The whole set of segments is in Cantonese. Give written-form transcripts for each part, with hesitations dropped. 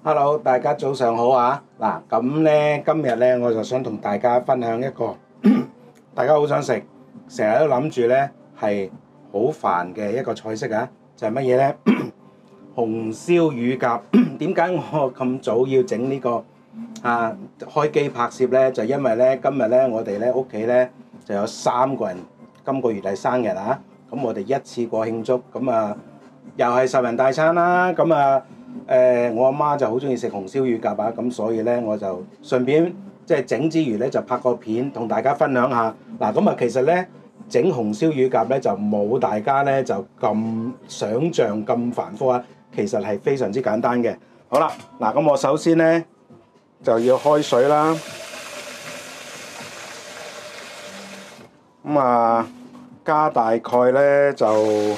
Hello，大家早上好啊！嗱，咁咧今日咧我就想同大家分享一個大家好想食，成日都諗住咧係好煩嘅一個菜式啊！就係乜嘢咧？紅燒乳鴿。點解我咁早要整呢個開機拍攝咧？就因為咧今日咧我哋咧屋企咧就有3個人今個月係生日啊！咁我哋一次過慶祝，咁啊又係10人大餐啦！咁啊〜我阿媽就好中意食紅燒乳鴿啊，咁所以咧我就順便即係整之餘咧就拍個片同大家分享下。嗱，咁啊其實咧整紅燒乳鴿咧就冇大家咧就咁想像咁繁複啊，其實係非常之簡單嘅。好啦，嗱咁我首先咧就要開水啦，咁啊加大概咧就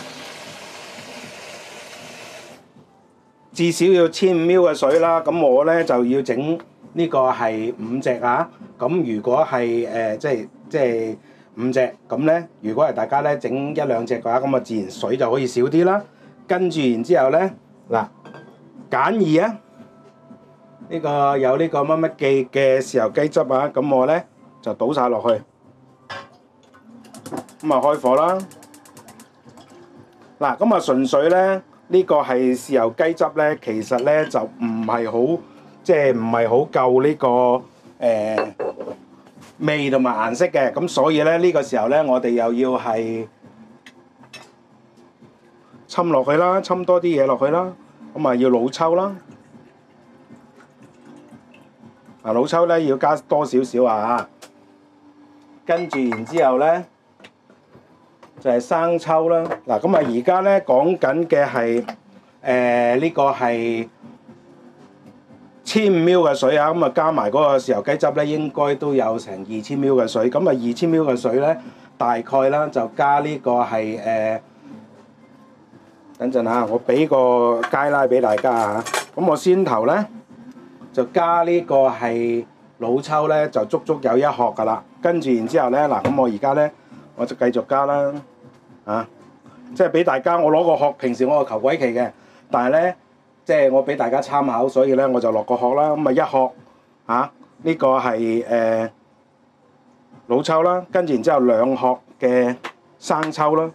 至少要1500嘅水啦，咁我咧就要整呢個係5隻啊。咁如果係即係5隻，咁咧如果係大家咧整1兩隻嘅話，咁啊自然水就可以少啲啦。跟住然之後咧，嗱簡易啊，呢個有呢個乜乜記嘅豉油雞汁啊，咁我咧就倒晒落去，咁啊開火啦。嗱，咁啊純粹咧。呢個係豉油雞汁咧，其實咧就唔係好，即係唔係好夠呢個味同埋顏色嘅，咁所以咧呢個時候咧，我哋又要係侵落去啦，侵多啲嘢落去啦，咁啊要老抽啦，老抽咧要加多少少啊，跟住然之後咧。就係生抽啦，嗱咁啊而家咧講緊嘅係呢個係1500嘅水啊，咁啊加埋嗰個豉油雞汁咧，應該都有成2000ml嘅水，咁啊2000ml嘅水咧，大概啦就加呢個係等陣啊，我俾個街拉俾大家啊，咁我先頭咧就加呢個係老抽咧，就足足有1殼噶啦，跟住然之後咧嗱，咁我而家咧。我就繼續加啦，即係俾大家我攞個殼，平時我係求鬼期嘅，但係咧即係我俾大家參考，所以咧我就落個殼啦，咁啊1殼呢個係老抽啦，跟住然之後2殼嘅生抽啦，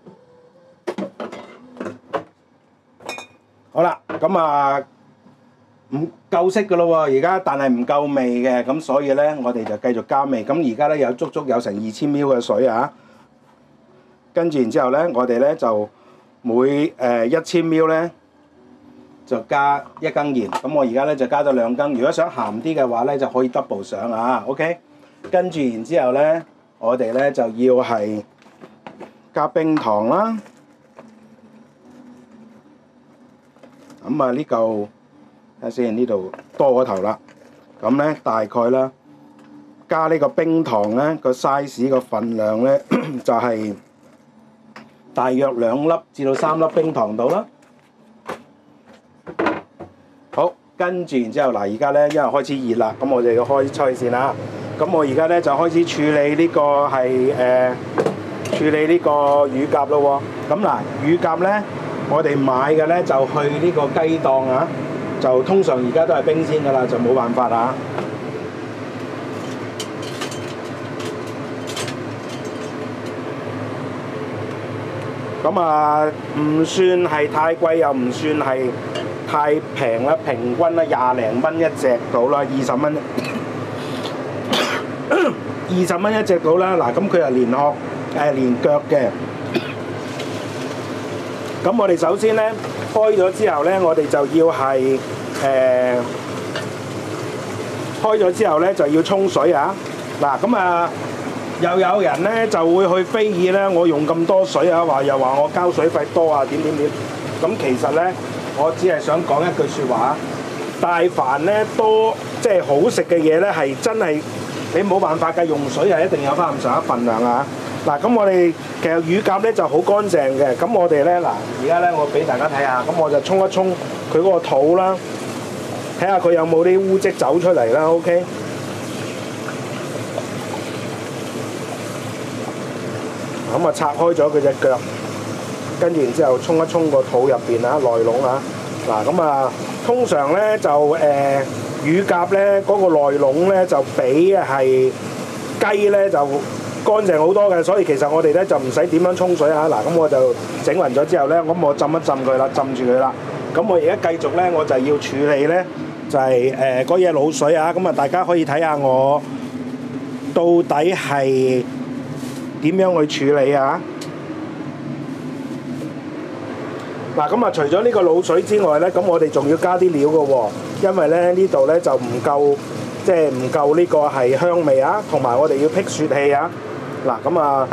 好啦，咁啊唔夠色㗎咯喎，而家但係唔夠味嘅，咁所以咧我哋就繼續加味。咁而家咧有足足有成2000ml嘅水啊，跟住然之後咧，我哋咧就每1000ml咧就加1羹鹽。咁我而家咧就加咗2羹。如果想鹹啲嘅話咧，就可以 double 上啊。OK， 跟住然之後咧，我哋咧就要係加冰糖啦。咁啊呢嚿。睇下先，呢度多過頭啦，咁咧大概啦，加呢個冰糖咧個 size 個份量咧就係大約2粒至到3粒冰糖度啦。好，跟住然之後嗱，而家咧因為開始熱啦，咁我哋要開吹先啦。咁我而家咧就開始處理呢個係處理呢個乳鴿咯喎。咁嗱，乳鴿咧我哋買嘅咧就去呢個雞檔啊。就通常而家都係冰鮮㗎啦，就冇辦法啦。咁啊，唔算係太貴，又唔算係太平啦，平均啦20零蚊一隻到啦，20蚊20蚊一隻到啦。嗱，咁佢係連殼連腳嘅。咁我哋首先咧開咗之後咧，我哋就要係開咗之後咧就要沖水啊！嗱，咁啊又有人咧就會去非議咧，我用咁多水啊，又話我交水費多啊，點。咁其實咧，我只係想講一句説話，大凡咧多即係好食嘅嘢咧，係真係你冇辦法㗎，用水係一定有翻咁上下份量啊！嗱，咁我哋其實乳鴿咧就好乾淨嘅，咁我哋咧嗱，而家咧我俾大家睇下，咁我就沖一沖佢嗰個肚啦，睇下佢有冇啲污漬走出嚟啦 ，OK。咁啊拆開咗佢隻腳，跟住然之後沖一沖個肚入邊啊，內籠啊， 嗱咁啊，通常咧就乳鴿咧嗰個內籠咧就比係雞咧就乾淨好多嘅，所以其實我哋咧就唔使點樣沖水啊。嗱，咁我就整勻咗之後咧，咁我浸一浸佢啦，浸住佢啦。咁我而家繼續咧，我就要處理咧，就係嗰嘢滷水啊。咁啊，大家可以睇下我到底係點樣去處理啊。嗱，咁啊，除咗呢個滷水之外咧，咁我哋仲要加啲料嘅喎，因為咧呢度咧就唔夠，即係唔夠呢個係香味啊，同埋我哋要辟雪氣啊。嗱，咁啊，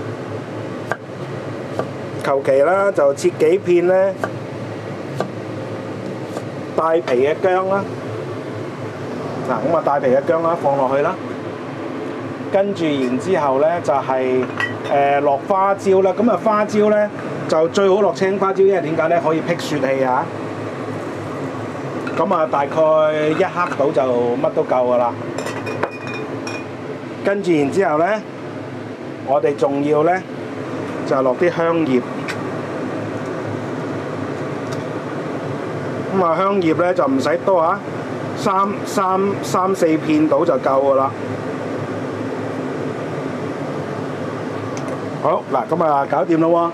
求其啦，就切幾片咧帶皮嘅薑啦。嗱，咁啊帶皮嘅薑啦，放落去啦。跟住然之後咧就係落花椒啦。咁啊花椒咧就最好落青花椒，因為點解咧？可以辟雪氣啊。咁啊大概1克到就乜都夠噶啦。跟住然之後咧，我哋仲要咧就落啲香葉。咁啊香葉咧就唔使多啊，3、4片到就夠噶啦。好嗱，咁啊搞掂咯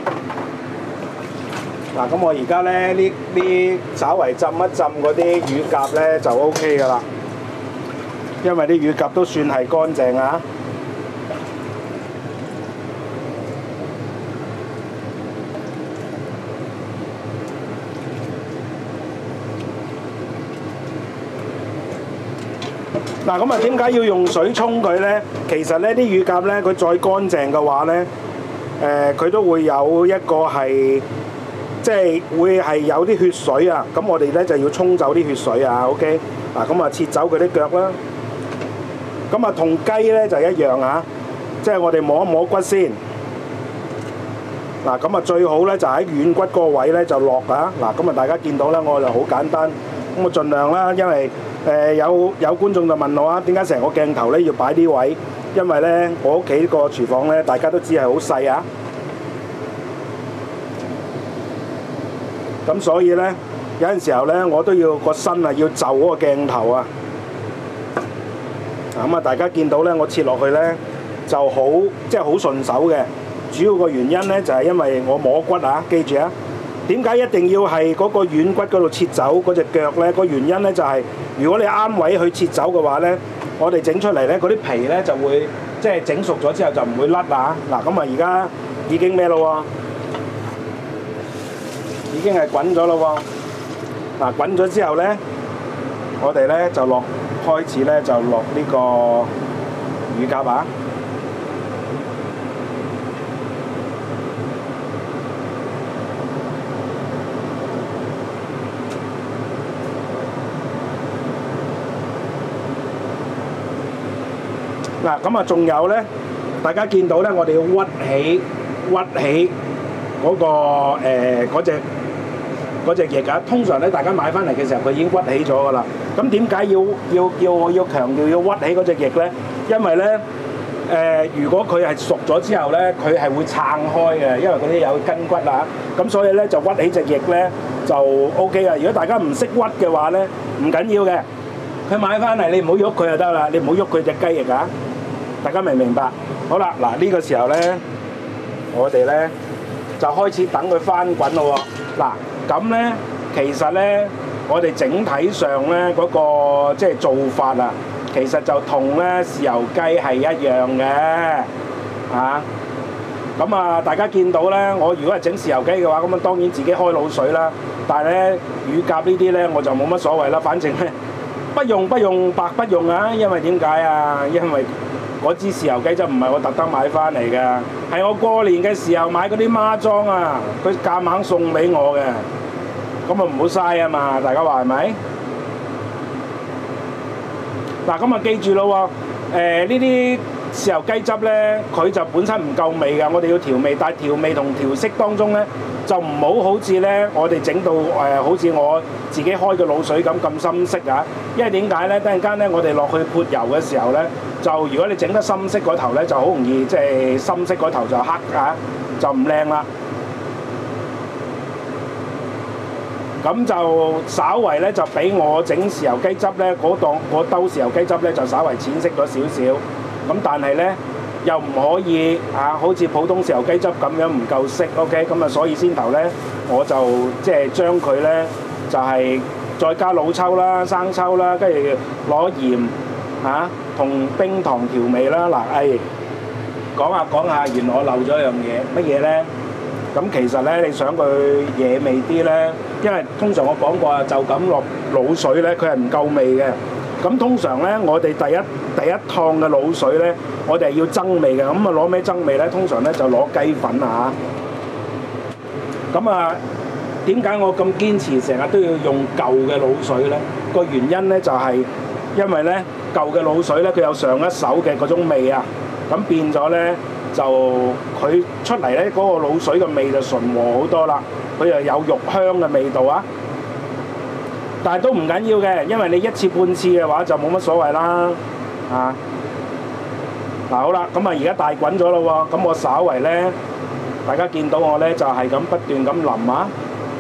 喎！嗱，咁我而家咧呢稍為浸一浸嗰啲乳鴿咧就 OK 噶啦，因為啲乳鴿都算係乾淨啊。嗱，咁啊點解要用水沖佢咧？其實咧啲乳鴿咧，佢再乾淨嘅話咧，佢都會有一個係即係會係有啲血水啊。咁我哋咧就要沖走啲血水啊。OK， 嗱咁啊切走佢啲腳啦。咁啊同雞咧就一樣啊，即係我哋摸一摸骨先。嗱咁啊最好咧就喺軟骨嗰個位咧就落啊。嗱咁啊大家見到啦，我就好簡單，咁我盡量啦，因為有觀眾就問我啊，點解成個鏡頭咧要擺啲位？因為咧我屋企個廚房咧大家都知係好細啊。咁所以咧有陣時候咧我都要個身啊要就嗰個鏡頭啊。咁啊大家見到咧我切落去咧就好即係好順手嘅。主要個原因咧就係因為我摸骨啊，記住啊。點解一定要係嗰個軟骨嗰度切走嗰隻腳咧？個原因咧就係如果你啱位去切走嘅話咧，我哋整出嚟咧嗰啲皮咧就會即係整熟咗之後就唔會甩啊！嗱，咁啊而家已經咩咯喎？已經係滾咗咯喎！嗱，滾咗之後咧，我哋咧就開始咧就落呢個乳鴿啊！嗱，咁啊，仲有咧，大家見到咧，我哋要屈起嗰個嗰隻翼啊。通常咧，大家買翻嚟嘅時候，佢已經屈起咗噶啦。咁點解要強調要屈起嗰隻翼咧？因為咧，如果佢係熟咗之後咧，佢係會撐開嘅，因為嗰啲有筋骨啊。咁所以咧就屈起隻翼咧就 OK 啦。如果大家唔識屈嘅話咧，唔緊要嘅。佢買翻嚟你唔好喐佢就得啦，你唔好喐佢隻雞翼啊！大家明唔明白？好啦，嗱呢個時候咧，我哋咧就開始等佢翻滾咯喎。嗱咁咧，其實咧，我哋整體上咧嗰個即係做法啊，其實就同咧豉油雞係一樣嘅嚇。咁啊，大家見到咧，我如果係整豉油雞嘅話，咁啊當然自己開滷水啦。但係咧，乳鴿呢啲咧我就冇乜所謂啦，反正咧不用白不用啊！因為點解啊？因為嗰支豉油雞就唔係我特登買翻嚟嘅，係我過年嘅時候買嗰啲孖裝啊，佢夾硬送俾我嘅，咁啊唔好嘥啊嘛！大家話係咪？嗱，咁啊記住咯喎，呢啲豉油雞汁咧，佢就本身唔夠味㗎，我哋要調味，但係調味同調色當中咧，就唔好似咧我哋整到好似我自己開嘅滷水咁深色啊！因為點解咧？突然間咧，我哋落去潑油嘅時候咧，就如果你整得深色嗰頭咧，就好容易即係深色嗰頭就黑啊，就唔靚啦。咁咁就稍為咧就比我整豉油雞汁咧嗰兜豉油雞汁咧就稍為淺色咗少少，咁但係咧又唔可以好似普通豉油雞汁咁樣唔夠色 ，OK， 咁啊所以先頭咧我就即係將佢咧就係再加老抽啦、生抽啦，跟住攞鹽同冰糖調味啦。嗱，講下，原來我漏咗一樣嘢，乜嘢咧？咁其實咧，你想佢惹味啲咧，因為通常我講過啊，就咁落滷水咧，佢係唔夠味嘅。咁通常咧，我哋第一趟嘅滷水咧，我哋係要增味嘅。咁啊攞咩增味咧？通常咧就攞雞粉啊。咁啊，點解我咁堅持成日都要用舊嘅滷水咧？個原因咧就係因為咧舊嘅滷水咧，佢有上一手嘅嗰種味啊，咁變咗咧。就佢出嚟咧，嗰個滷水嘅味就順和好多啦，佢又有肉香嘅味道啊！但係都唔緊要嘅，因為你一次半次嘅話就冇乜所謂啦，嗱好啦，咁啊而家大滾咗咯喎，咁我稍為咧，大家見到我咧就係咁不斷咁淋啊，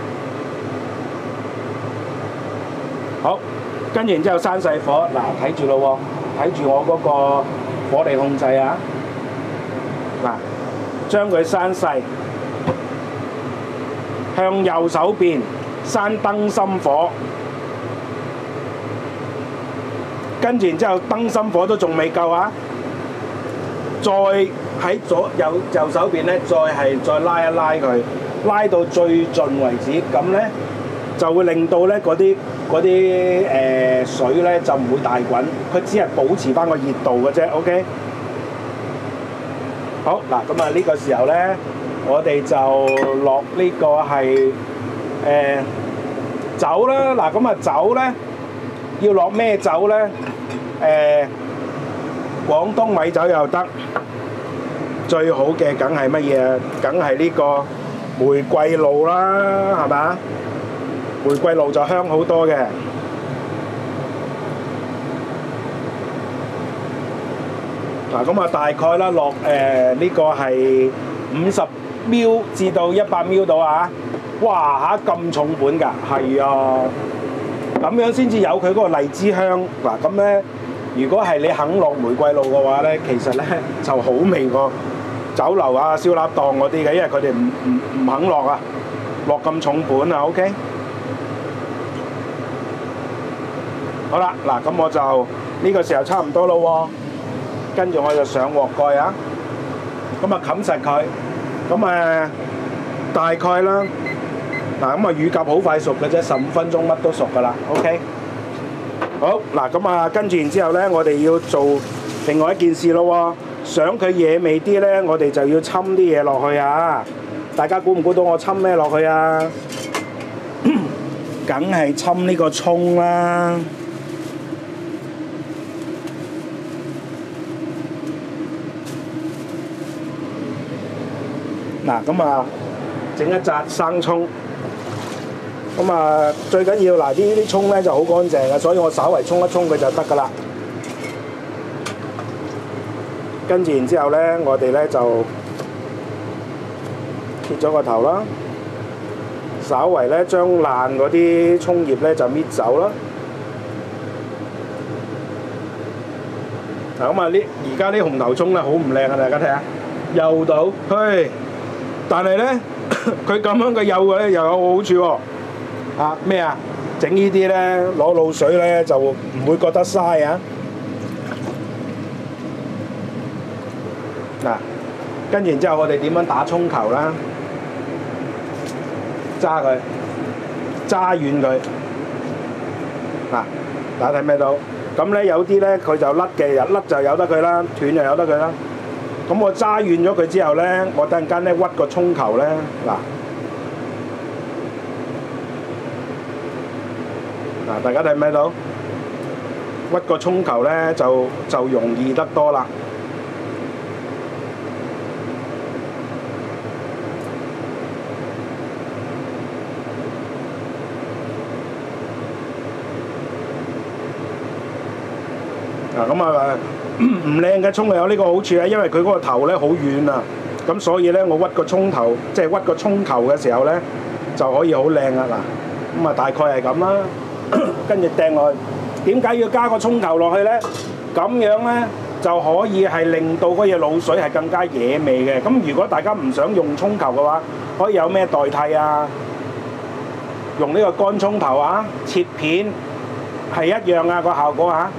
好，跟住然之後閂細火，嗱睇住咯喎，睇住我嗰個火力控制啊！嗱，將佢閂細，向右手邊閂燈芯火，跟住然之後燈芯火都仲未夠啊！再喺右手邊咧，再拉一拉佢，拉到最盡為止，咁咧就會令到咧嗰啲水咧就唔會大滾，佢只係保持翻個熱度嘅啫 ，OK。好嗱，咁啊呢個時候咧，我哋就落呢個係酒啦。嗱，咁啊酒咧要落咩酒咧？廣東米酒又得，最好嘅梗係乜嘢？梗係呢個玫瑰露啦，係咪？玫瑰露就香好多嘅。嗱，咁啊大概啦落呢個係50 ml 至到100 ml 度啊！哇嚇咁重本㗎，係啊，咁樣先至有佢嗰個荔枝香。嗱咁咧，如果係你肯落玫瑰露嘅話咧，其實咧就好味過酒樓啊、燒臘檔嗰啲嘅，因為佢哋唔肯落啊，落咁重本啊。OK， 好啦，嗱咁我就呢個時候差唔多咯喎。跟住我就上鑊蓋啊，咁啊冚實佢，咁大概啦，嗱咁啊乳鴿好快熟嘅啫，15分鐘乜都熟噶啦 ，OK。好，嗱咁啊跟住然之後咧，我哋要做另外一件事咯喎，想佢惹味啲咧，我哋就要侵啲嘢落去啊！大家估唔估到我侵咩落去啊？梗係侵呢個葱啦。嗱，咁啊，整一紮生葱，咁啊最緊要嗱呢啲葱咧就好乾淨嘅，所以我稍為沖一沖佢就得㗎啦。跟住然之後咧，我哋咧就切咗個頭啦，稍為咧將爛嗰啲葱葉咧就搣走啦。嗱，咁啊而家啲紅頭葱咧好唔靚啊！大家睇下，幼到，嘿〜但係咧，佢咁樣嘅幼嘅咧又有好處喎。咩啊？整呢啲咧攞滷水咧就唔會覺得嘥啊！嗱，跟住然之後我哋點樣打葱球啦？揸佢，揸遠佢。嗱，大家睇咩到？咁咧有啲咧佢就甩嘅，甩就由得佢啦，斷就由得佢啦。咁我揸遠咗佢之後咧，我突然間咧屈個葱球咧，嗱大家睇唔睇到？屈個葱球咧就容易得多啦。咁啊唔靚嘅葱有呢個好處咧，因為佢嗰個頭咧好軟啊，咁所以咧我屈個葱頭，即係屈個葱球嘅時候咧就可以好靚啊！嗱， 咁啊大概係咁啦。跟住掟落去，點解要加個葱頭落去咧？咁樣咧就可以係令到嗰嘢滷水係更加惹味嘅。咁如果大家唔想用葱頭嘅話，可以有咩代替啊？用呢個乾葱頭啊，切片係一樣啊個效果嚇。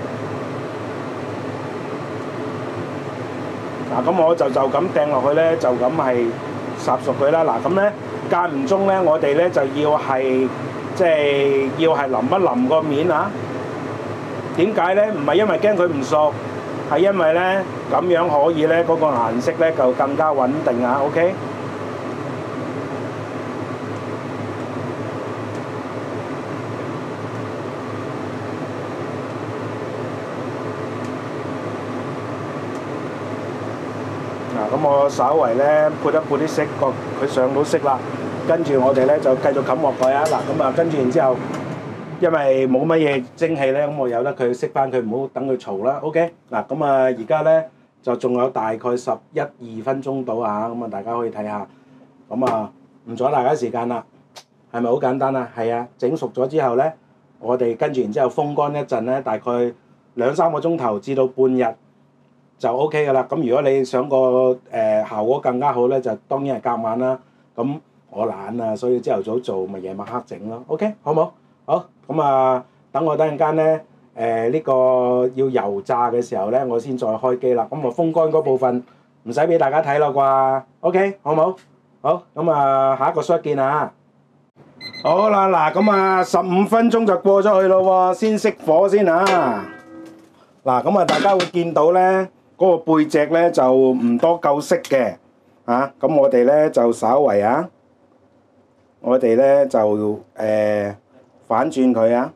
嗱，咁我就咁掟落去咧，就咁係烚熟佢啦。嗱，咁咧間唔中咧，我哋咧就要係即係要係淋一淋個面啊。點解咧？唔係因為驚佢唔熟，係因為咧咁樣可以咧嗰個顏色咧就更加穩定啊。OK。嗱，咁我稍為咧潑一潑啲色，佢上到色啦。跟住我哋咧就繼續冚鑊蓋啊！嗱，咁啊跟住然之後，因為冇乜嘢蒸氣咧，咁我由得佢熄翻佢，唔好等佢嘈啦。OK，嗱，咁啊而家咧就仲有大概11-2分鐘到啊，咁啊大家可以睇下。咁啊唔阻大家時間啦，係咪好簡單啊？係啊，整熟咗之後咧，我哋跟住然之後風乾一陣咧，大概2-3個鐘頭至到半日就 OK 噶啦。咁如果你想個效果更加好咧，就當然係夾晚啦。咁我懶啊，所以朝頭早做咪夜晚黑整咯。OK， 好冇？好，咁啊，等我等陣間咧，呢個要油炸嘅時候咧，我先再開機啦。咁啊，風乾嗰部分唔使俾大家睇啦啩。OK， 好冇？好，咁啊，下一個 shot 見啊！好啦，嗱，咁啊，15分鐘就過咗去咯喎，先熄火先啊！嗱，咁啊，大家會見到咧，嗰個背脊咧就唔多夠色嘅，啊，咁我哋咧就稍為啊，我哋咧就反轉佢啊！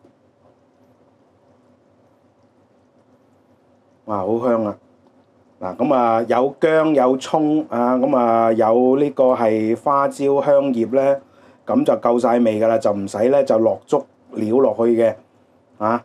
哇，好香啊！嗱，咁啊有薑有葱啊，咁啊有呢個係花椒香葉咧，咁就夠晒味㗎啦，就唔使咧就落足料落去嘅，啊！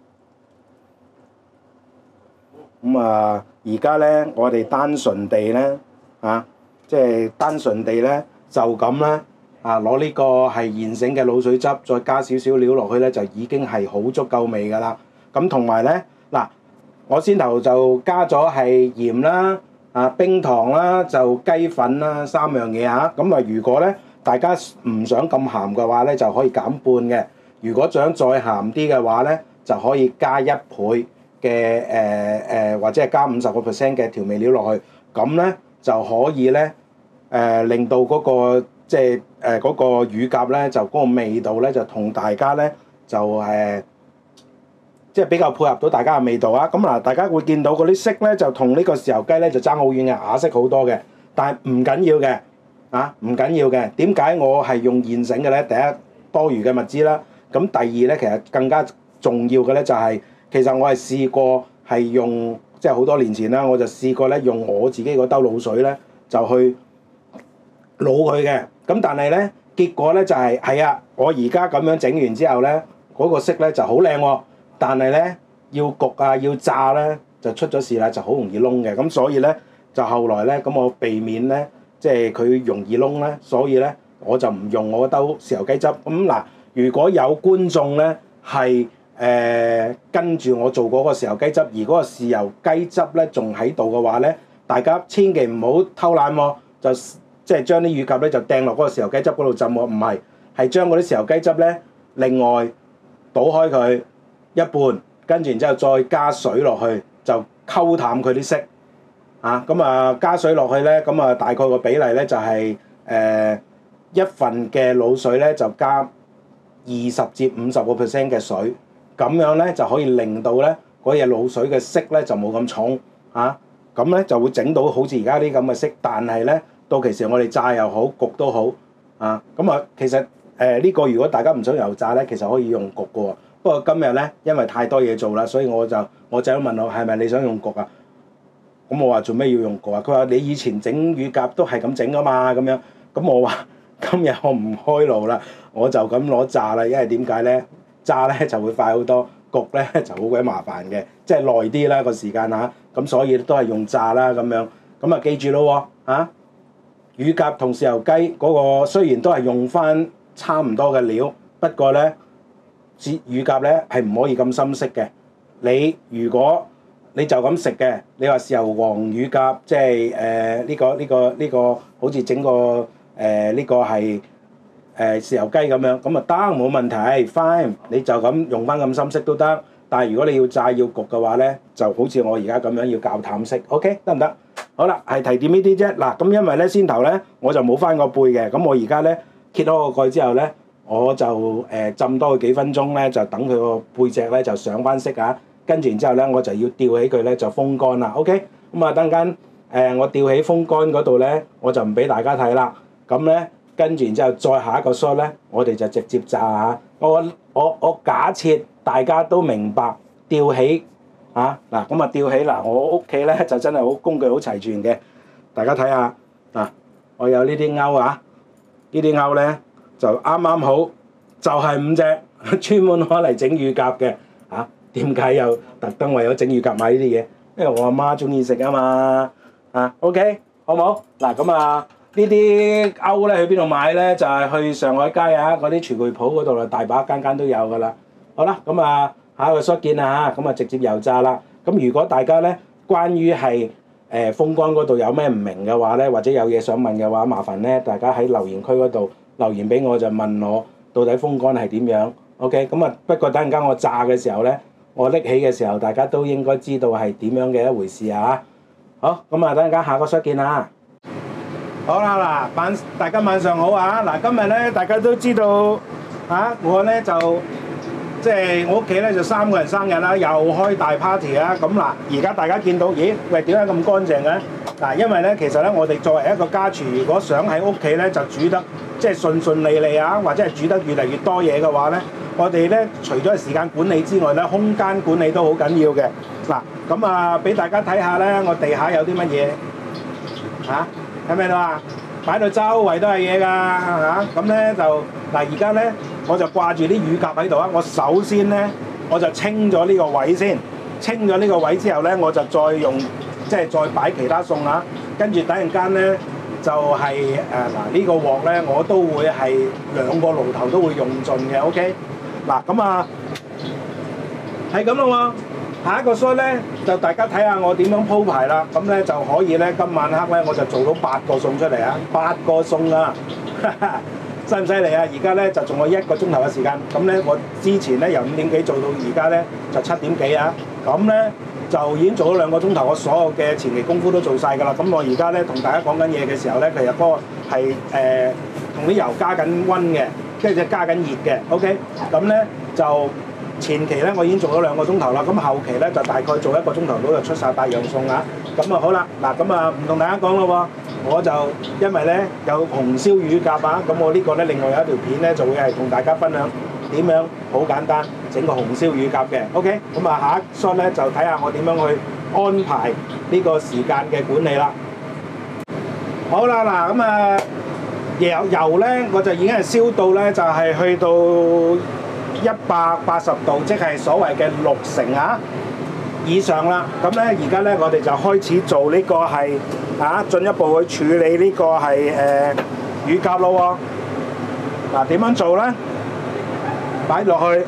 咁啊，而家咧我哋單純地咧，即係單純地咧就咁啦。攞呢個係現成嘅滷水汁，再加少少料落去咧，就已經係好足夠味㗎啦。咁同埋咧，嗱，我先頭就加咗係鹽啦、冰糖啦、就雞粉啦3樣嘢嚇。咁啊，如果咧大家唔想咁鹹嘅話咧，就可以減半嘅。如果想再鹹啲嘅話咧，就可以加1倍嘅或者係加50% 嘅調味料落去。咁咧就可以咧令到嗰個即係嗰個乳鴿咧，就嗰個味道咧，就同大家咧就即係比較配合到大家嘅味道啊！咁嗱，大家會見到嗰啲色咧，就同呢個豉油雞咧就爭好遠嘅，啞色好多嘅。但係唔緊要嘅，唔緊要嘅。點解我係用現成嘅咧？第一，多餘嘅物資啦。咁第二咧，其實更加重要嘅咧就係，其實我係試過係用即係好多年前啦，我就試過咧用我自己嗰兜滷水咧就去滷佢嘅。咁但係咧，結果咧就係啊！我而家咁樣整完之後咧，嗰個色咧就好靚喎。但係咧要焗啊，要炸咧就出咗事啦，就好容易燶嘅。咁所以咧就後來咧，咁我避免咧即係佢容易燶咧，所以咧我就唔用我兜豉油雞汁。咁嗱，如果有觀眾咧係跟住我做嗰個豉油雞汁，而嗰個豉油雞汁咧仲喺度嘅話咧，大家千祈唔好偷懶喎，就即係將啲乳鴿咧就掟落嗰個豉油雞汁嗰度浸喎，唔係，係將嗰啲豉油雞汁咧另外倒開佢一半，跟住然之後再加水落去，就溝淡佢啲色。咁啊加水落去咧，咁啊大概個比例咧就係一份嘅滷水咧就加20至50% 嘅水，咁樣咧就可以令到咧嗰嘢滷水嘅色咧就冇咁重咁咧就會整到好似而家啲咁嘅色，但係咧到其時我哋炸又好焗都好咁啊其實呢個如果大家唔想油炸咧，其實可以用焗嘅喎。不過今日咧因為太多嘢做啦，所以我仔都問我係咪你想用焗啊？咁我話做咩要用焗啊？佢話你以前整乳鴿都係咁整噶嘛咁樣。咁我話今日我唔開爐啦，我就咁攞炸啦，因為點解咧？炸咧就會快好多，焗咧就好鬼麻煩嘅，即係耐啲啦個時間咁所以都係用炸啦咁樣。咁啊記住咯喎乳鴿同豉油雞嗰個雖然都係用翻差唔多嘅料， 不過咧，乳鴿咧係唔可以咁深色嘅。如果你就咁食嘅，你話豉油黃乳鴿，即係呢個好似整個呢個係豉油雞咁樣，咁啊得冇問題 ，fine。你就咁用翻咁深色都得。但係如果你要炸要焗嘅話咧，就好似我而家咁樣要較淡色 ，OK 得唔得？好啦，係提點呢啲啫。嗱，咁因為咧先頭咧我就冇翻個背嘅，咁我而家咧揭開個蓋之後咧，我就浸多佢幾分鐘咧，就等佢個背脊咧就上翻色啊。跟住然之後咧，我就要吊起佢咧就風乾啦。OK， 咁啊等間我吊起風乾嗰度咧，我就唔俾大家睇啦。咁咧跟住然之後再下一個 shot 咧，我哋就直接炸下。我假設大家都明白吊起嗱咁啊吊起嗱，我屋企咧就真係好工具好齊全嘅。大家睇下嗱，我有呢啲鈎啊，呢啲鈎咧就啱啱好，就係5隻，專門攞嚟整乳鴿嘅嚇。點解又特登為咗整乳鴿買呢啲嘢？因為我阿媽中意食啊嘛，OK 好冇？嗱咁啊呢啲鈎咧去邊度買咧？就係去上海街啊嗰啲廚具鋪嗰度啦，大把間間都有噶啦。好啦，咁啊下一個 shot 見啦嚇，咁啊直接油炸啦。咁如果大家咧關於係風乾嗰度有咩唔明嘅話咧，或者有嘢想問嘅話，麻煩咧大家喺留言區嗰度留言俾我，就問我到底風乾係點樣 ？OK， 咁啊不過等陣間我炸嘅時候咧，我拎起嘅時候，大家都應該知道係點樣嘅一回事啊！好，咁啊，等陣間下個 shot 見啦。好啦，嗱，大家晚上好啊！嗱，今日咧大家都知道我咧就即係我屋企咧就3個人生日啦，又開大 party 啊！咁嗱，而家大家見到，咦？喂，點解咁乾淨嘅？嗱，因為咧其實咧我哋作為一個家廚，如果想喺屋企咧就煮得即係順順利利啊，或者係煮得越嚟越多嘢嘅話咧，我哋咧除咗係時間管理之外咧，空間管理都好緊要嘅。嗱，咁啊俾大家睇下咧，我地下有啲乜嘢睇唔睇到啊？擺到周圍都係嘢㗎嚇。咁咧就嗱，而家咧我就掛住啲乳鴿喺度啊。我首先咧我就清咗呢個位先，清咗呢個位之後咧，我就再用即係再擺其他餸啊。跟住等陣間咧就係呢個鑊咧，我都會係2個爐頭都會用盡嘅。OK。嗱咁啊，係咁咯喎。下一個 shot 咧，就大家睇下我點樣鋪排啦。咁咧就可以咧，今晚黑咧我就做到8個餸出嚟啊！8個餸啊，犀唔犀利啊？而家咧就仲有1個鐘頭嘅時間。咁咧我之前咧由5點幾做到而家咧就7點幾啊。咁咧就已經做咗2個鐘頭，我所有嘅前期功夫都做晒㗎啦。咁我而家咧同大家講緊嘢嘅時候咧，其實嗰個係同啲油加緊溫嘅。跟住加緊熱嘅 ，OK， 咁咧就前期咧我已經做咗2個鐘頭啦，咁後期咧就大概做1個鐘頭到就出晒8樣餸啊，咁啊好啦，嗱咁啊唔同大家講咯喎，我就因為咧有紅燒乳鴿啊，咁我呢個咧另外有一條片咧就會係同大家分享點樣好簡單整個紅燒乳鴿嘅 ，OK， 咁啊下一 shot 咧就睇下我點樣去安排呢個時間嘅管理啦。好啦，嗱咁啊。油咧，我就已經係燒到咧，就係去到180度，即係所謂嘅60%啊以上啦。咁咧，而家咧，我哋就開始做呢個係進一步去處理呢個係乳鴿咯喎。嗱，點樣做咧？擺落去，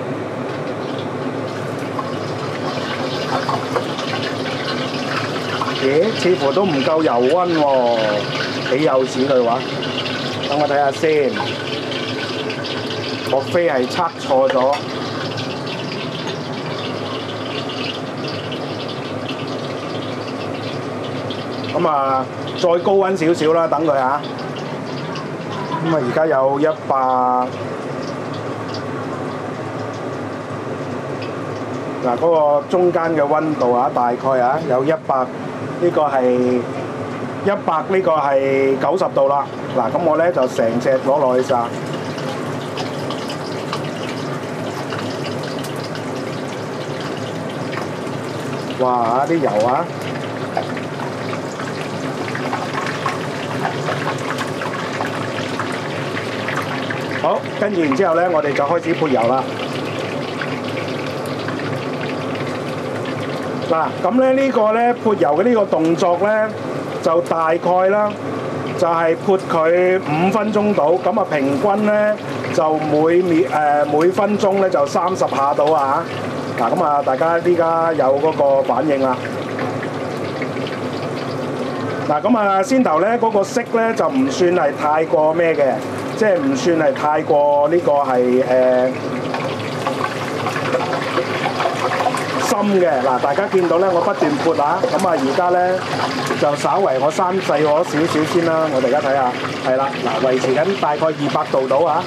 咦？似乎都唔夠油溫喎，幾有錢佢話。等我睇下先，莫非係測錯咗？咁啊，再高溫少少啦，等佢嚇。咁啊，而家有100，嗱嗰個中間嘅溫度啊，大概啊有100，呢個係100，呢個係90度啦。嗱，咁我咧就成隻攞落去炸。哇！啲油啊！好，跟住然之後咧，我哋就開始潑油啦。嗱，咁咧呢個咧潑油嘅呢個動作咧，就大概啦。就係潑佢5分鐘到，咁啊平均咧就每分鐘咧就30下到啊！嗱，咁啊，大家依家有嗰個反應啦。嗱，咁啊，先頭咧嗰個色咧就唔算係太過咩嘅，即係唔算係太過呢個係深嘅。嗱，大家見到咧，我不斷潑啊，咁啊，而家咧就稍為我刪細咗少少先啦。我哋而家睇下，係啦，嗱，維持緊大概200度到啊。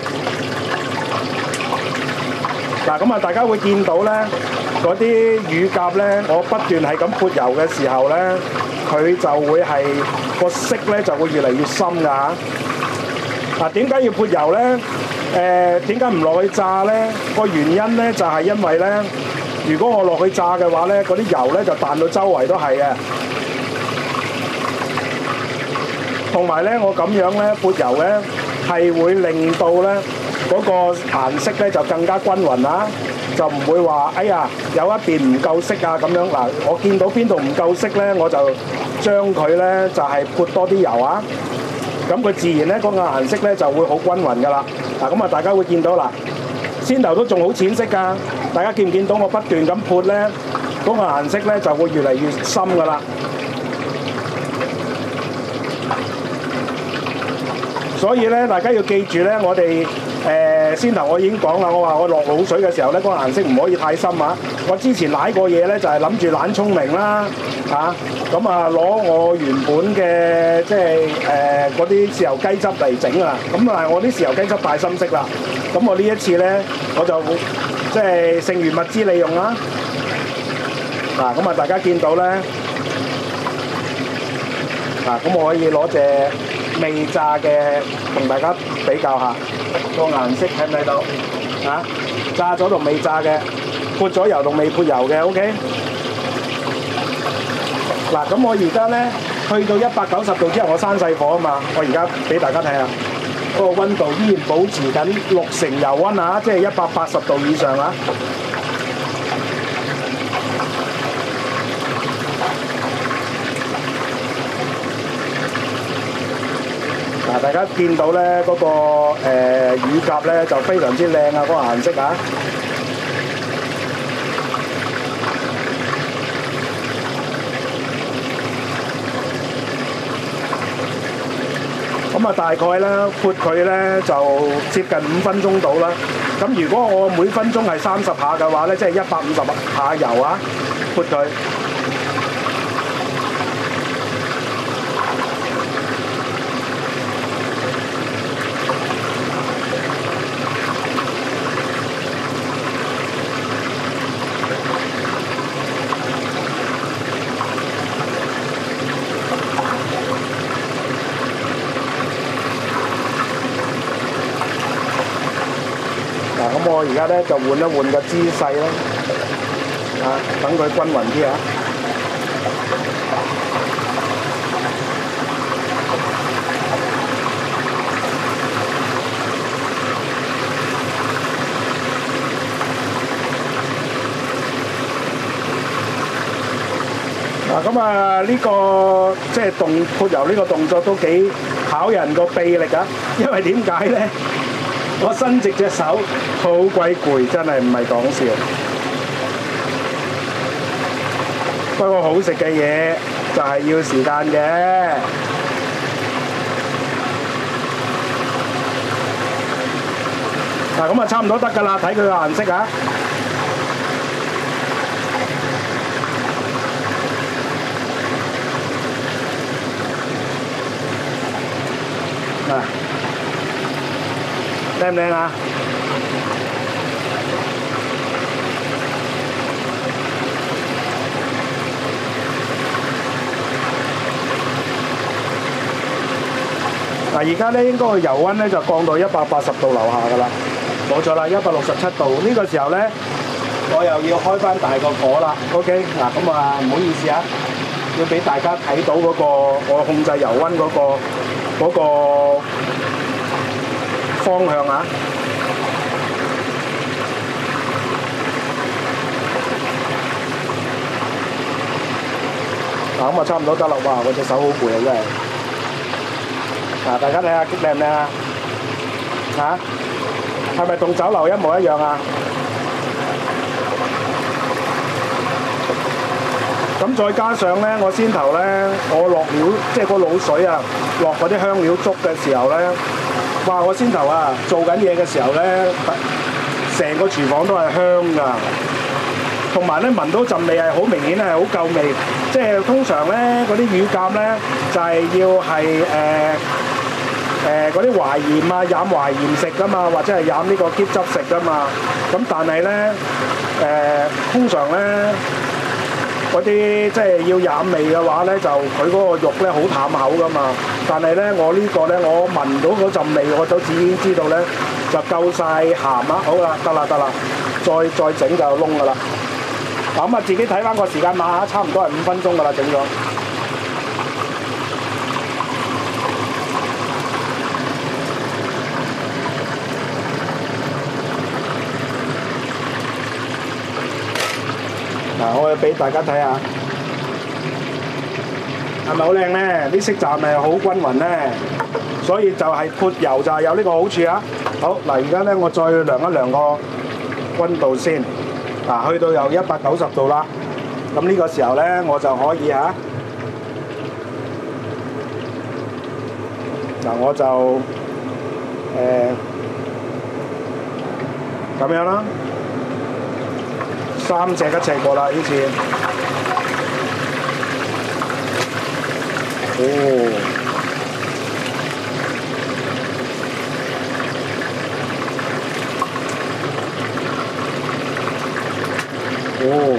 嗱，咁啊，大家會見到咧，嗰啲乳鴿咧，我不斷係咁潑油嘅時候咧，佢就會係個色咧就會越嚟越深㗎嚇。嗱，點解要潑油咧？點解唔落去炸咧？個原因咧就係因為咧，如果我落去炸嘅話咧，嗰啲油咧就彈到周圍都係嘅。同埋咧，我咁樣咧潑油咧係會令到咧嗰個顏色咧就更加均勻啦，就唔會話哎呀有一邊唔夠色啊咁樣。嗱，我見到邊度唔夠色咧，我就將佢咧就係潑多啲油啊，咁佢自然咧嗰個顏色咧就會好均勻噶啦。嗱，咁啊大家會見到啦，先頭都仲好淺色㗎，大家見唔見到我不斷咁潑咧，嗰個顏色咧就會越嚟越深㗎啦。所以咧，大家要記住咧，我哋先頭我已經講啦，我話我落滷水嘅時候咧，嗰個顏色唔可以太深啊！我之前舐過嘢咧，就係諗住懶聰明啦，咁啊攞我原本嘅即係嗰啲豉油雞汁嚟整啊！咁但係我啲豉油雞汁太深色啦，咁我呢一次咧，我就即係剩餘物資利用啦。嗱，咁啊大家見到咧，嗱，咁我可以攞隻未炸嘅同大家比較下個顏色，睇唔睇到啊？炸咗同未炸嘅，潑咗油同未潑油嘅 ，OK。嗱，咁我而家咧去到190度之後，我閂細火啊嘛。我而家俾大家睇下，嗰個溫度依然保持緊60%油溫啊，即係180度以上啊。嗱，大家見到咧嗰個乳鴿咧就非常之靚啊，嗰個顏色啊！咁啊，大概咧潑佢咧就接近5分鐘到啦。咁如果我每分鐘係30下嘅話咧，即係150下油啊，潑佢。咁我而家咧就換一換個姿勢啦，等佢均勻啲啊！咁啊呢個即係潑油呢個動作都幾考人個臂力啊！因為點解咧？我伸直隻手好鬼攰，真係唔係講笑。不過好食嘅嘢就係要時間嘅。嗱，咁啊差唔多得㗎啦，睇佢個顏色啊。靚唔靚啊？嗱，而家咧應該個油溫咧就降到180度樓下㗎啦，冇錯啦，167度。呢個時候咧，我又要開翻大個火啦。OK， 嗱，咁啊唔好意思啊，要俾大家睇到嗰個我控制油溫嗰個方向啊！嗱，咁啊差唔多得啦，哇！我隻手好攰啊，真係。嗱，大家睇下靚唔靚啊？ 係咪同酒樓一模一樣啊？咁再加上咧，我先頭咧，我落料即係個滷水啊，落嗰啲香料粥嘅時候咧，哇！我先頭啊做緊嘢嘅時候咧，成個廚房都係香㗎，同埋咧聞到陣味係好明顯係好夠味。即係通常咧嗰啲乳鴿咧就係要係嗰啲淮鹽啊，飲淮鹽食㗎嘛，或者係飲呢個喼汁食㗎嘛。咁但係咧通常咧。嗰啲即係要飲味嘅話咧，就佢嗰個肉咧好淡口噶嘛。但係咧，我呢個咧，我聞到嗰陣味，我都已經知道咧，就夠晒鹹啦。好啦，得啦，再整就燶噶啦。咁啊，自己睇翻個時間碼下，差唔多係5分鐘噶啦，整咗。我要俾大家睇下，係咪好靚咧？啲色澤咪好均勻咧，所以就係潑油就係有呢個好處啊！好嗱，而家咧我再量一量個溫度先，嗱去到有190度啦。咁呢個時候咧，我就可以嚇，嗱我就咁樣啦。3隻一齊過啦，呢次。哦。哦。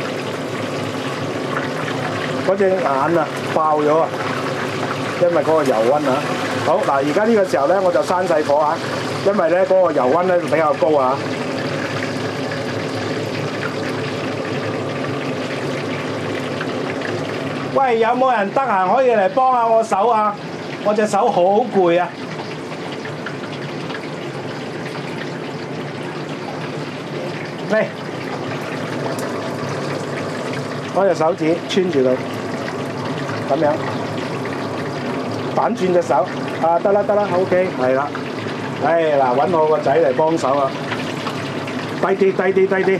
嗰隻眼啊，爆咗啊！因為嗰個油溫啊。好嗱，而家呢個時候咧，我就閂細火啊，因為咧嗰個油溫咧比較高啊。喂，有冇人得閒可以嚟幫下我手啊？我隻手好攰啊！嚟，攞隻手指穿住佢，咁樣反轉隻手，啊得啦，OK， 係啦。嗱，揾我個仔嚟幫手啊！低啲。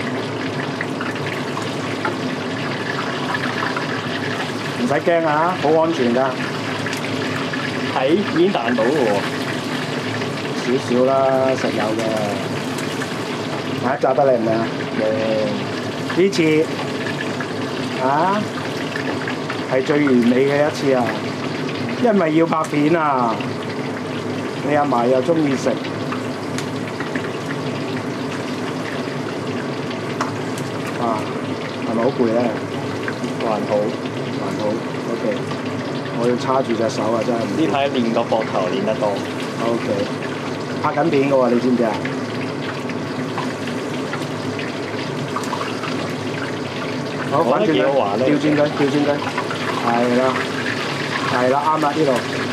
唔使驚啊，好安全㗎。 睇已經彈到嘅喎， 少啦，實有嘅。炸得靚唔靚啊？靚。呢次係最完美嘅一次啊，因為要拍片啊。你阿嫲又中意食。係咪好攰咧？ 還好。 OK， 我要叉住隻手啊，真係。 呢排練個膊頭練得多。 OK， 拍緊片嘅喎，你知唔知啊？好，反轉佢，調轉佢，係啦，啱啦呢度。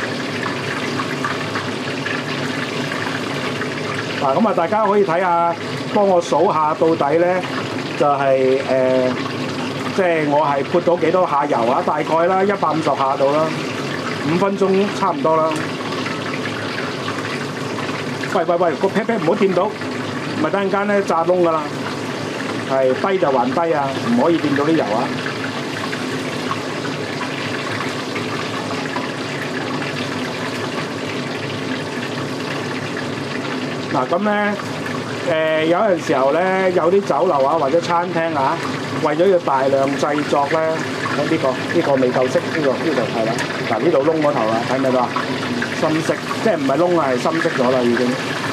嗱，咁啊，大家可以睇下，幫我數下到底咧，就係即係我係潑到幾多下油啊？大概啦，150下度啦，5分鐘差唔多啦。喂，個 pat pat 唔好掂到，咪等陣間咧炸燶噶啦。係低就還低啊，唔可以掂到啲油啊。嗱咁咧，有陣時候咧，有啲酒樓啊或者餐廳啊，為咗要大量製作咧，呢個未夠色，呢度係啦。嗱呢度燶嗰頭啦，睇唔睇到啊？深色，即係唔係燶啊，係深色咗啦已經。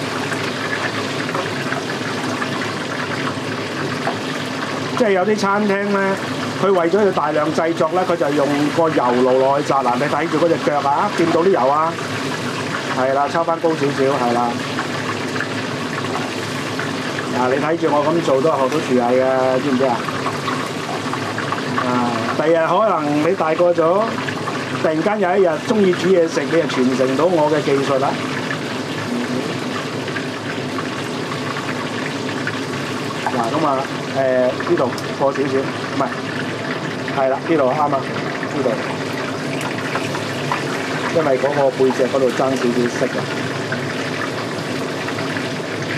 即係有啲餐廳咧，佢為咗要大量製作咧，佢就用個油爐落去炸。嗱，你睇住嗰隻腳啊，掂到啲油啊，係啦，抽翻高少少，係啦。嗱，你睇住我咁做都學到廚藝嘅，知唔知啊？第日可能你大個咗，突然間有一日中意煮嘢食，你就傳承到我嘅技術啦。嗱咁啊，呢度過少少，唔係，係啦，呢度啱啊，呢度，因為嗰個背脊嗰度爭少少色啊。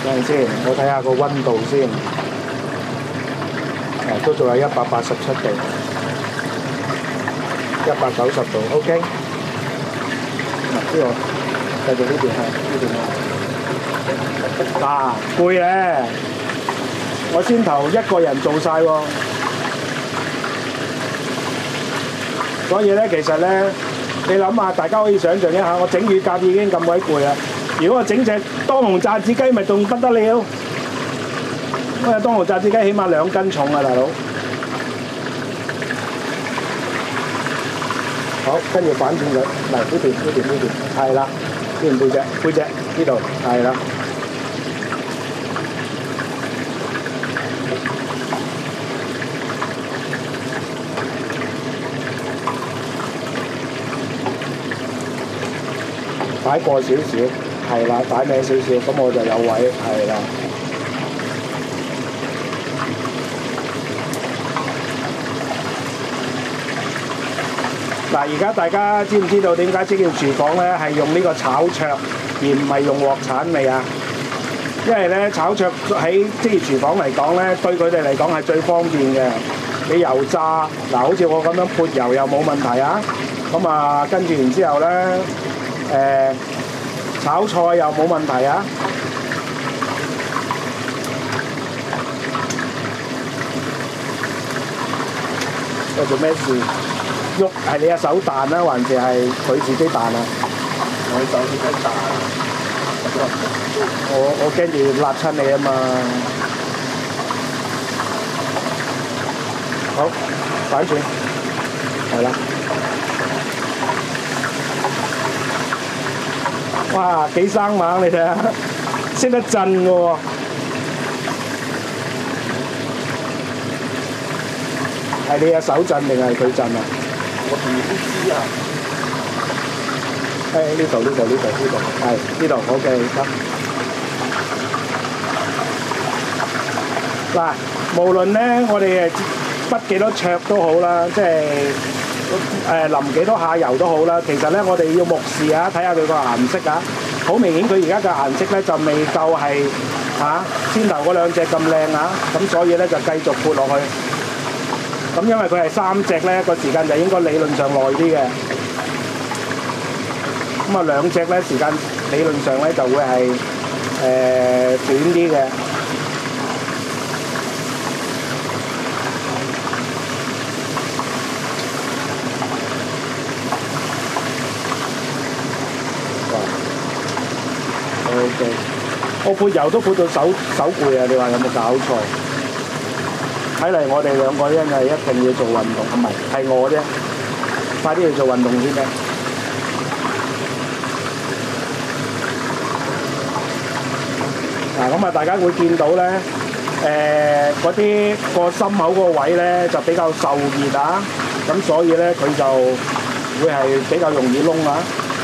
等陣先，我睇下個溫度先。都仲有187度，190度 ，OK。嗱，呢個繼續呢邊係呢邊。嗱，攰咧，我先頭一個人做晒喎。所以咧，其實咧，你諗下，大家可以想象一下，我整乳鴿已經咁鬼攰啦。如果我整隻當紅炸子雞，咪仲不得了？因為當紅炸子雞起碼2斤重啊，大佬。好，跟住反轉佢，嚟呢邊，係啦，呢邊背脊呢度，係啦。擺過少少，係啦，擺歪少少，咁我就有位，係啦。嗱，而家大家知唔知道點解職業廚房咧係用呢個炒桌而唔係用鑊鏟味啊？因為咧炒桌喺職業廚房嚟講咧，對佢哋嚟講係最方便嘅。你油炸嗱，好似我咁樣潑油又冇問題啊。咁啊，跟住然之後咧，炒菜又冇問題啊。喂，做咩事？喐係你隻手彈啦，還是係佢自己彈啊？ 我手自己彈。 我驚住辣親你啊嘛！好，反轉，係啦。哇，幾生猛你睇下，識得震嘅喎。係你隻手震定係佢震啊？ 我唔知啊。 呢度，係呢度，OK 得。嗱，無論咧我哋畢幾多桌都好啦，即係淋幾多下油都好啦。其實咧，我哋要目視啊，睇下佢個顏色啊。好明顯，佢而家嘅顏色咧就未夠係先頭嗰2隻咁靚啊。咁所以咧就繼續潑落去。咁因為佢係3隻咧，個時間就應該理論上耐啲嘅。咁啊2隻咧時間理論上咧就會係短啲嘅。OK， 我潑油都潑到手攰啊！你話有冇搞錯？睇嚟我哋2個真係一定要做運動，唔係我啫，快啲去做運動先得。嗱，咁啊，大家會見到咧，嗰啲個心口嗰個位咧就比較受熱啊，咁所以咧佢就會係比較容易燶啊。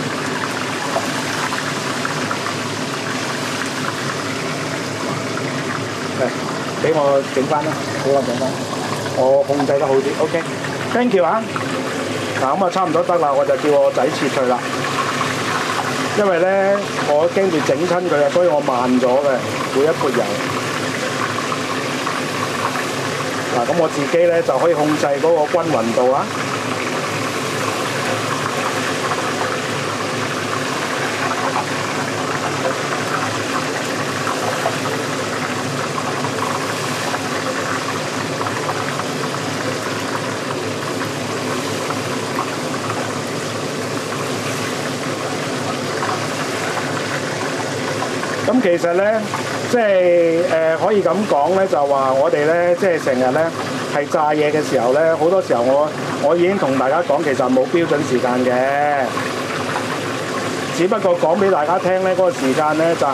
俾我整翻啦，我控制得好啲。OK，thank you 啊。嗱，咁啊差唔多得啦，我就叫我仔切佢啦。因為咧，我驚住整親佢啊，所以我慢咗嘅，每一潑油。嗱，咁我自己咧就可以控制嗰個均勻度啊。咁其實咧，即係可以咁講咧，就話我哋咧，即係成日咧係炸嘢嘅時候咧，好多時候我已經同大家講，其實冇標準時間嘅，只不過講俾大家聽咧，嗰個時間咧就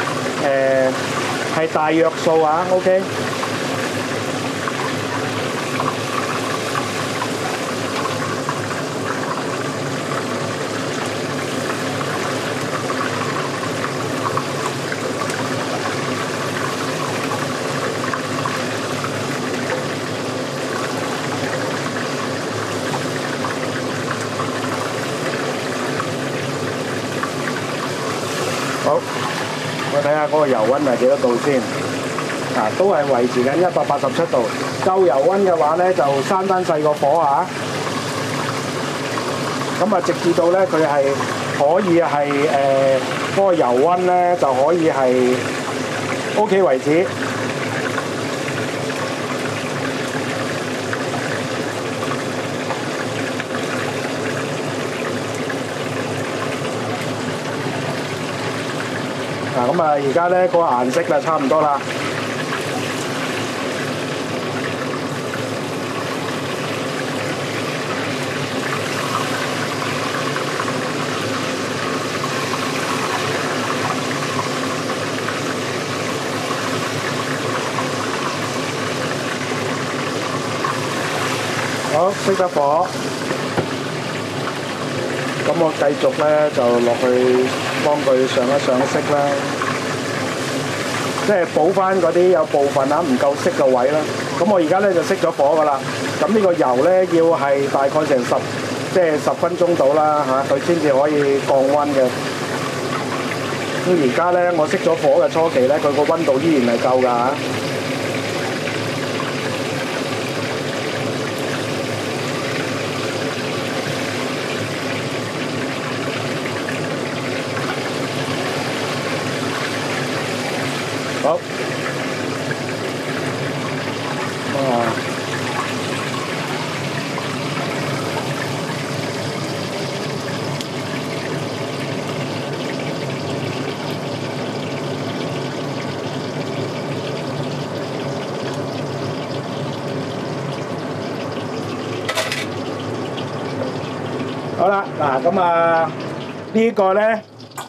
係大約數啊 ，OK。好，我睇下下嗰個油溫係幾多度先。都係維持緊187度。夠油溫嘅話咧，就閂翻細個火啊。咁啊，直至到咧佢係可以係嗰個油溫咧就可以係 OK 為止。咁啊，而家咧個顏色就差唔多啦。好，熄得火。咁我繼續咧就落去幫佢上一上色啦，即係補翻嗰啲有部分唔夠色嘅位啦。咁我而家咧就熄咗火噶啦。咁呢個油咧要係大概成10分鐘到啦嚇，佢先至可以降溫嘅。咁而家咧我熄咗火嘅初期咧，佢個溫度依然係夠㗎嚇。好，好啦，嗱咁呢個咧，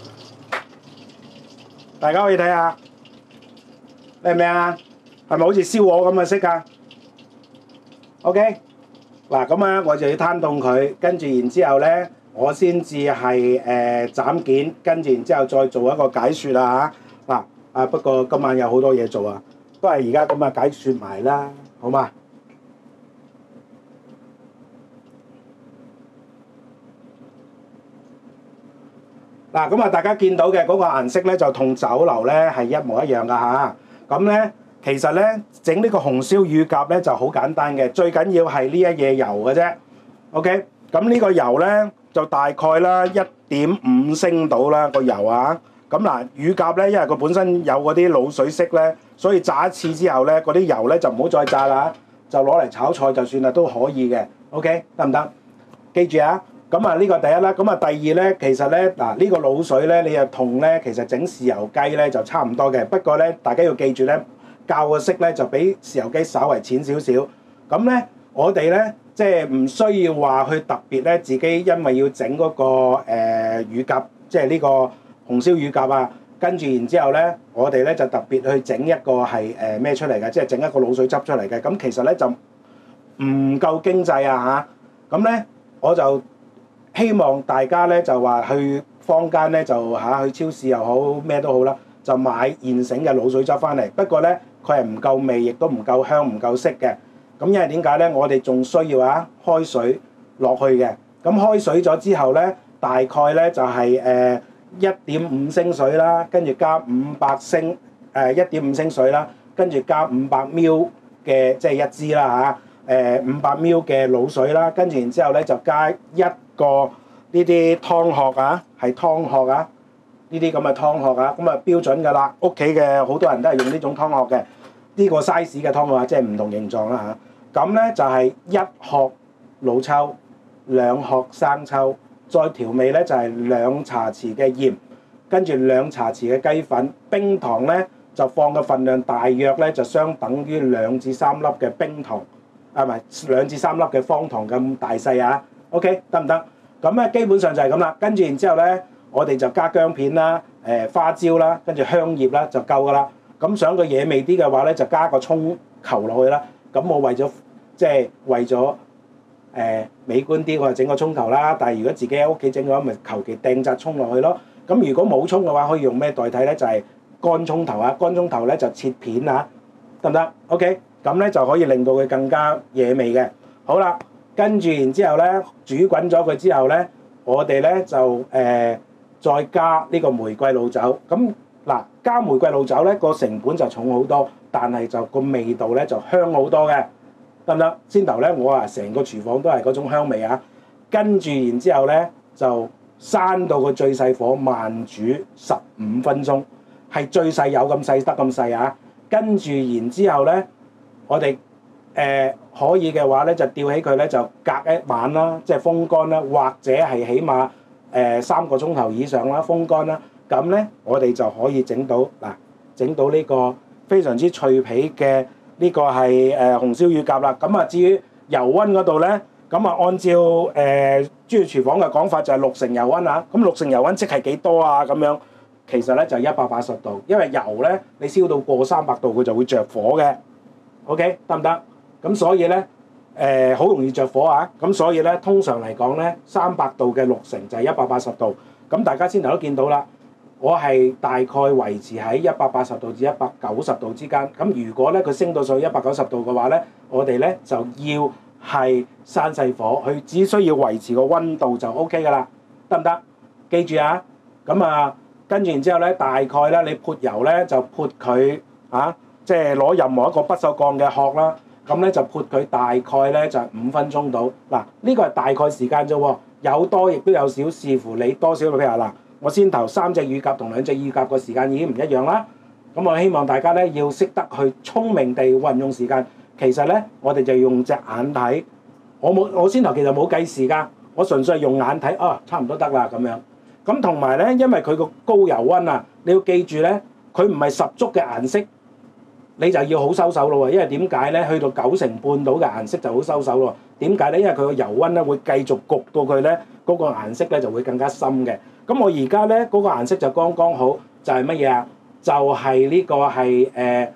大家可以睇下。靚唔靚啊？係咪好似燒鵝咁嘅色啊 ？OK， 嗱咁我就要攤凍佢，跟住然之後咧，我先至係斬件，跟住然之後再做一個解雪啊嚇。嗱不過今晚有好多嘢做啊，都係而家咁解雪埋啦，好嘛？嗱咁大家見到嘅嗰個顏色咧，就同酒樓咧係一模一樣噶嚇。咁咧，其實咧整呢個紅燒乳鴿咧就好簡單嘅，最緊要係呢一嘢油嘅啫。OK， 咁呢個油咧就大概啦1.5升到啦個油啊。咁嗱，乳鴿咧因為佢本身有嗰啲鹵水色咧，所以炸一次之後咧，嗰啲油咧就唔好再炸啦，就攞嚟炒菜就算啦，都可以嘅。OK， 得唔得？記住啊！咁呢個第一啦，咁第二咧，其實咧嗱呢個鹵水咧，你又同咧其實整豉油雞咧就差唔多嘅，不過咧大家要記住咧，校個色咧就比豉油雞稍為淺少少。咁咧我哋咧即係唔需要話去特別咧自己因為要整嗰個乳鴿，即係呢個紅燒乳鴿啊，跟住然之後咧我哋咧就特別去整一個係咩出嚟嘅，即係整一個鹵水汁出嚟嘅。咁其實咧就唔夠經濟啊嚇。咁咧我就希望大家咧就話去坊間咧就去超市又好咩都好啦，就買現成嘅鹵水汁翻嚟。不過咧佢係唔夠味，亦都唔夠香，唔夠色嘅。咁因為點解咧？我哋仲需要開水落去嘅。咁開水咗之後咧，大概咧就係1.5升水啦，跟住加500升1.5升水啦，跟住加500 ml 嘅即係一支啦嚇，500 ml 嘅鹵水啦，跟住然之後咧就加一個呢啲湯殼啊，係湯殼啊，呢啲咁嘅湯殼啊，咁標準㗎啦。屋企嘅好多人都係用呢種湯殼嘅，呢個 size 嘅湯殼啊，即係唔同形狀啦嚇。咁咧就係1殼老抽，2殼生抽，再調味咧就係2茶匙嘅鹽，跟住2茶匙嘅雞粉，冰糖咧就放嘅份量大約咧就相等於2至3粒嘅冰糖，唔係2至3粒嘅方糖咁大細啊。OK， 得唔得？咁咧基本上就係咁啦。跟住然之後咧，我哋就加薑片啦、花椒啦，跟住香葉啦就夠噶啦。咁想佢惹味啲嘅話咧，就加個葱球落去啦。咁我為咗美觀啲，我就整個葱頭啦。但係如果自己喺屋企整嘅話，咪求其掟紮葱落去咯。咁如果冇葱嘅話，可以用咩代替咧？就係乾葱頭啊！乾葱頭咧就切片啊，得唔得 ？OK， 咁咧就可以令到佢更加惹味嘅。好啦。跟住然之後咧，煮滾咗佢之後咧，我哋咧就再加呢個玫瑰老酒。咁嗱，加玫瑰露酒咧個成本就重好多，但係就個味道咧就香好多嘅，得唔得？先頭咧我成個廚房都係嗰種香味啊，跟住然之後咧就閂到個最細火慢煮15分鐘，係最細有咁細得咁細啊！跟住然之後咧，我哋可以嘅話咧，就吊起佢咧，就隔一晚啦，即係風乾啦，或者係起碼3個鐘頭以上啦，風乾啦。咁咧，我哋就可以整到整到呢個非常之脆皮嘅呢個係紅燒乳鴿啦。咁啊，至於油溫嗰度咧，咁啊按照專業廚房嘅講法就係60成油溫啊。咁6成油溫即係幾多啊？咁樣其實咧就180度，因為油咧你燒到過300度佢就會着火嘅。OK 得唔得？咁所以咧好容易着火啊！咁所以咧通常嚟講咧300度嘅6成就係180度。咁大家先頭都見到啦。我係大概維持喺180度至190度之間。咁如果咧佢升到上去190度嘅話咧，我哋咧就要係閂細火，佢只需要維持個溫度就 O K 㗎啦，得唔得？記住啊！咁啊，跟住然之後咧，大概咧你潑油咧就潑佢即係攞任何一個不鏽鋼嘅殼啦，咁咧就潑佢大概咧就5分鐘到。嗱，呢個係大概時間啫喎，有多亦都有少，視乎你多少。譬如嗱。我先頭3隻乳鴿同2隻乳鴿個時間已經唔一樣啦，咁我希望大家咧要識得去聰明地運用時間。其實咧，我哋就用隻眼睇，我先頭其實冇計時㗎，我純粹係用眼睇，差唔多得啦咁樣。咁同埋咧，因為佢個高油溫啊，你要記住咧，佢唔係十足嘅顏色，你就要好收手咯喎。因為點解咧？去到9成半度嘅顏色就好收手咯。點解咧？因為佢個油溫咧會繼續焗到佢咧嗰個顏色咧就會更加深嘅。咁我而家咧嗰個顏色就剛剛好，就係乜嘢啊？就係呢個係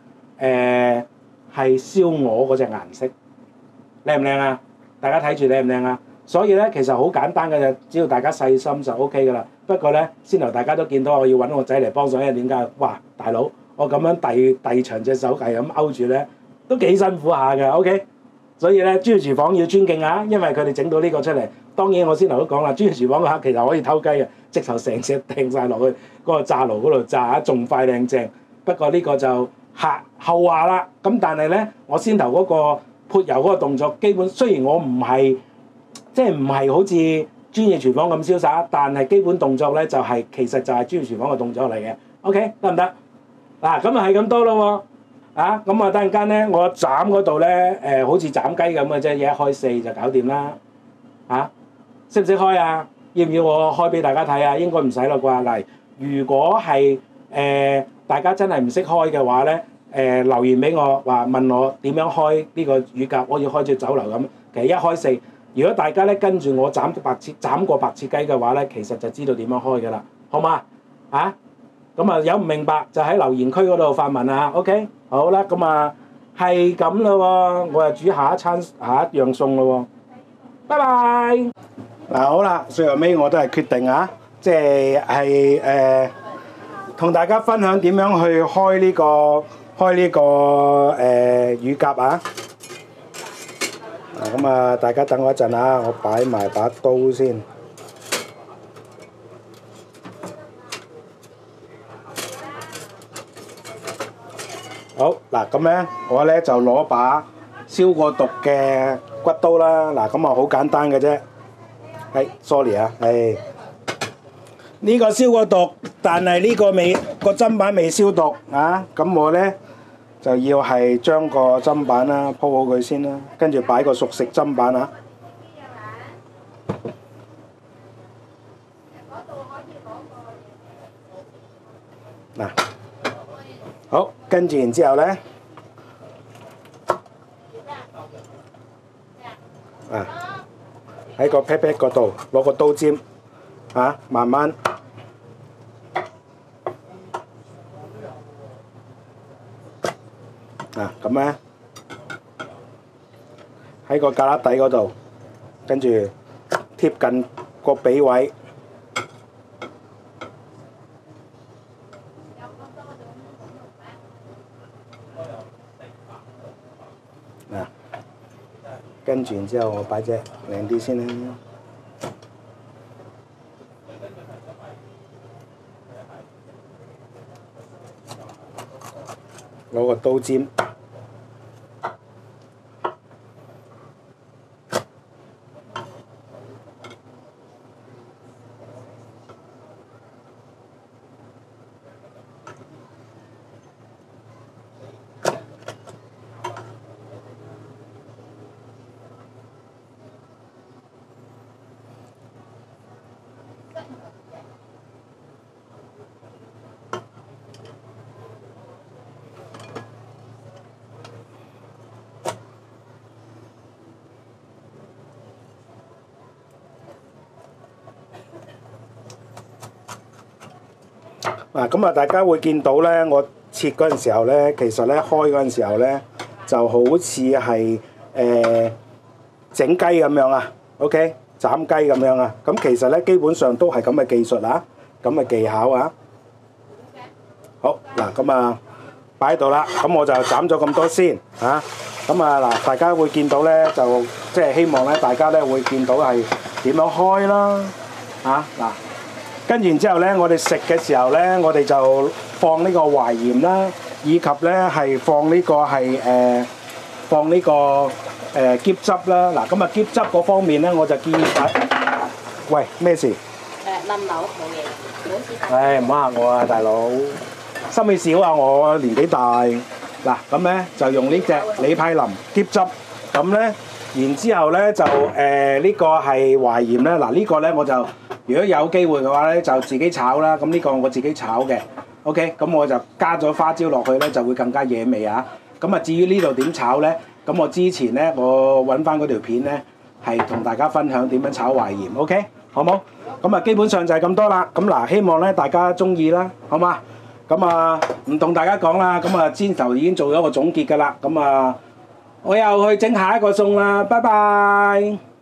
燒鵝嗰隻顏色，靚唔靚啊？大家睇住靚唔靚啊？所以咧其實好簡單嘅啫，只要大家細心就 O K 㗎啦。不過咧，先頭大家都見到我要揾我仔嚟幫手，因為點解？哇，大佬，我咁樣遞長隻手係咁勾住咧，都幾辛苦下㗎。O K，所以咧專業廚房要尊敬啊，因為佢哋整到呢個出嚟。當然我先頭都講啦，專業廚房嘅客其實可以偷雞嘅，直頭成隻掟晒落去嗰個炸爐嗰度炸，仲快靚正。不過呢個就後話啦。咁但係咧，我先頭嗰個潑油嗰個動作，基本雖然我唔係好似專業廚房咁瀟灑，但係基本動作咧就係、其實就係專業廚房嘅動作嚟嘅。OK， 得唔得？嗱，咁啊係咁多咯喎。咁啊，等陣間咧，我斬嗰度咧好似斬雞咁嘅啫，一開4就搞掂啦。識唔識開啊？要唔要我開俾大家睇啊？應該唔使啦啩。嗱，如果係大家真係唔識開嘅話咧，留言俾我問我點樣開呢個乳鴿，我要開隻酒樓咁。其實一開4，如果大家咧跟住我斬過白切雞嘅話咧，其實就知道點樣開㗎啦，好嘛？咁啊有唔明白就喺留言區嗰度發問啊。OK， 好啦，咁啊係咁啦喎，我又煮下一樣餸咯喎，拜拜。好啦，最後尾我都係決定即係同大家分享點樣去開呢個乳鴿啊！咁啊，大家等我一陣啊，我擺埋把刀先。好嗱，咁咧我咧就攞把消過毒嘅骨刀啦。嗱，咁啊好簡單嘅啫。sorry 啊，呢個消過毒，但係呢個個砧板未消毒咁我咧就要係將個砧板啦鋪好佢先啦，跟住擺個熟食砧板嗱，好，跟住然之後咧喺個 pat pat 嗰度攞個刀尖慢慢咁咧喺個胳肋底嗰度，跟住貼近個髀位跟住然之後我擺隻靚啲先啦。 攞個刀尖。嗱，咁啊，大家會見到咧，我切嗰陣時候咧，其實咧開嗰陣時候咧，就好似係整雞咁樣啊 ，OK， 斬雞咁樣啊。咁其實咧，基本上都係咁嘅技術啊，咁嘅技巧啊。好，嗱，咁啊擺喺度啦。咁我就斬咗咁多先嚇。咁啊嗱，大家會見到咧，就即係希望咧，大家咧會見到係點樣開啦，嚇嗱。跟然之後咧，我哋食嘅時候咧，我哋就放呢個淮鹽啦，以及咧係放呢個係放呢個喼汁啦。嗱，咁啊喼汁嗰方面咧，我就建議喂咩事？ 冧樓冇嘢，冇事。 唉，唔好嚇我啊，大佬，心氣少啊，我年紀大。嗱，咁咧就用呢隻李派林喼汁，咁咧然之後咧就呢個係淮鹽咧。嗱，呢個咧我就。如果有機會嘅話咧，就自己炒啦。咁呢個我自己炒嘅 ，OK。咁我就加咗花椒落去咧，就會更加惹味啊。咁啊，至於呢度點炒咧，咁我之前咧，我揾翻嗰條片咧，係同大家分享點樣炒淮鹽 ，OK， 好冇？咁啊，基本上就係咁多啦。咁嗱，希望咧大家中意啦，好嘛？咁啊，唔同大家講啦。咁啊，先頭已經做咗個總結㗎啦。咁啊，我又去整下一個餸啦，拜拜。